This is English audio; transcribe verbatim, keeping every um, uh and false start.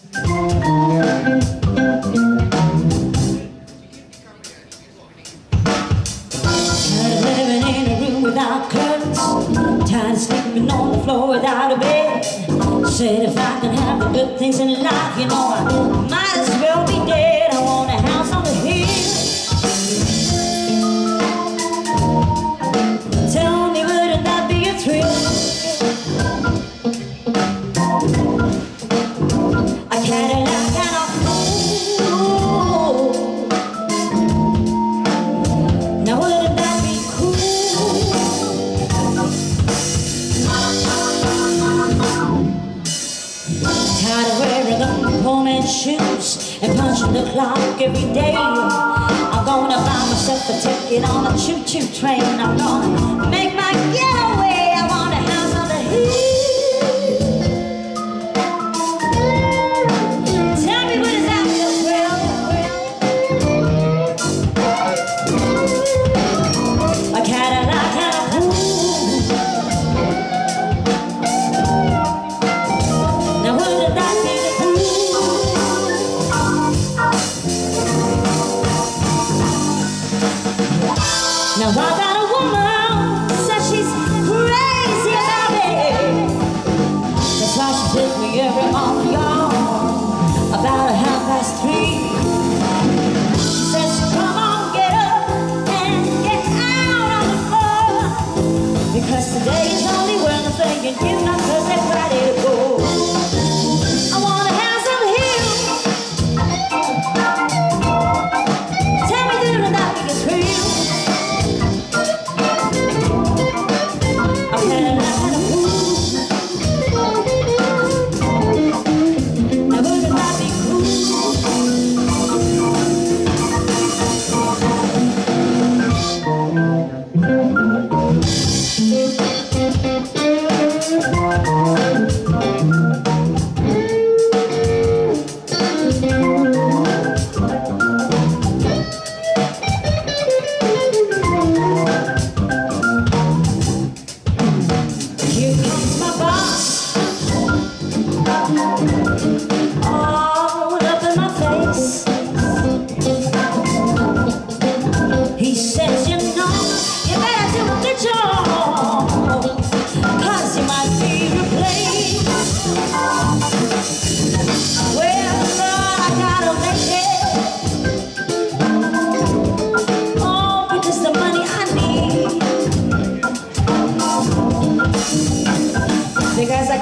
Living in a room without curtains, tired of sleeping on the floor without a bed. Said if I can have the good things in life, you know I might as well be dead. I want a house on the hill. Tell me, wouldn't that be a thrill? A Cadillac and a fool. Now wouldn't that be cool? Tired of wearing the poor man's shoes and punching the clock every day. I'm gonna buy myself a ticket on a choo-choo train. I'm gonna make my getaway. I want a house on the hill. Tell me, what is that feel thrill? A Cadillac and a fool. Now wouldn't that be the fool? Now I got a woman, says she's crazy about me. That's why she took me every morning, y'all, about a half past three. She says, come on, get up and get out on the floor, because today is only worth a thing and you're not perfect ready to go. I want a house on the hill. Tell me, wouldn't that be a thrill? All up in my face, he says, you know, you better do a good job, cause you might be replaced. Well, Lord, I gotta make it, oh, because the money I need, because I